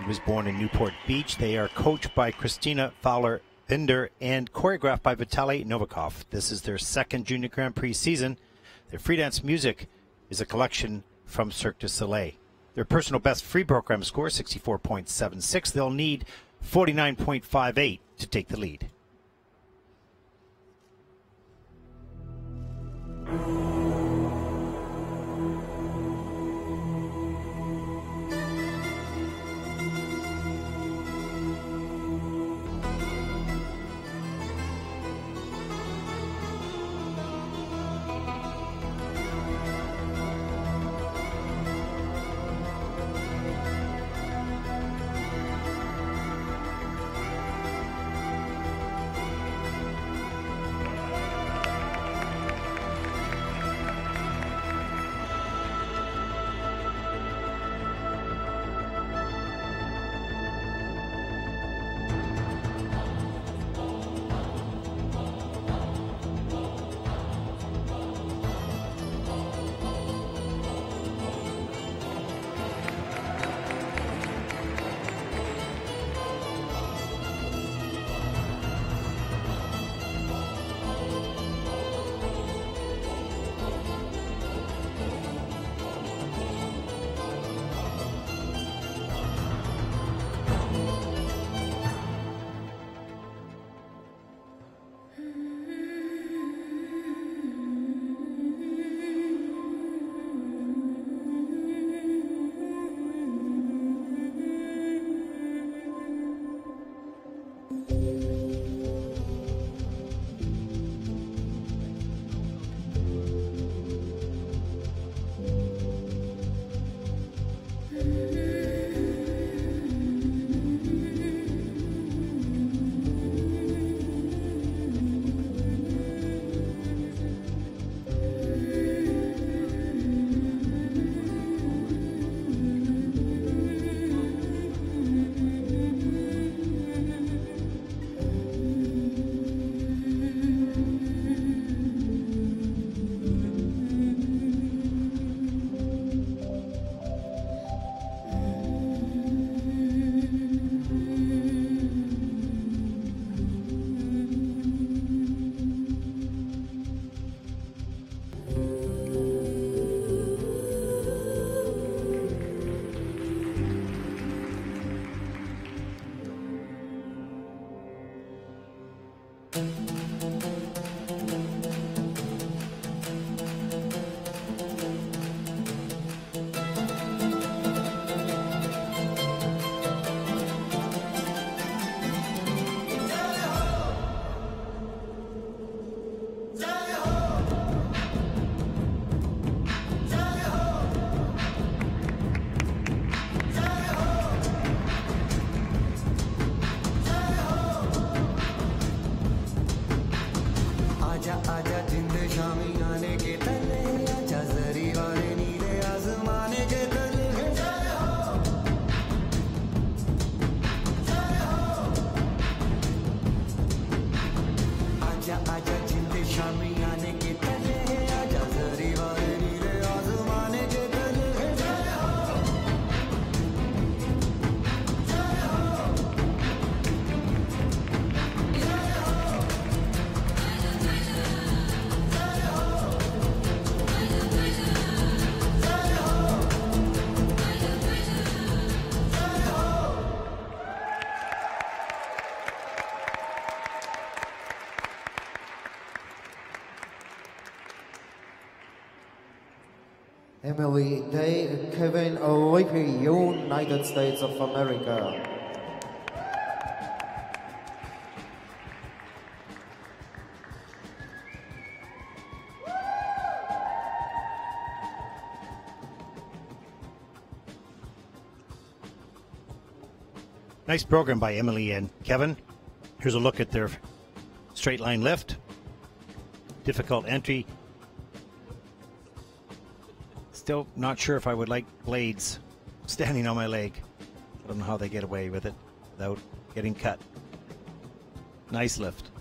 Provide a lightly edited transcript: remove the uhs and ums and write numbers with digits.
He was born in Newport Beach. They are coached by Christina Fowler-Binder and choreographed by Vitaliy Novikov. This is their second Junior Grand Prix season. Their freelance music is a collection from Cirque du Soleil. Their personal best free program score, 64.76. They'll need 49.58 to take the lead. Emily Day, Kevin Leahy, United States of America. Nice program by Emily and Kevin. Here's a look at their straight line lift. Difficult entry. Still not sure if I would like blades standing on my leg. I don't know how they get away with it without getting cut. Nice lift.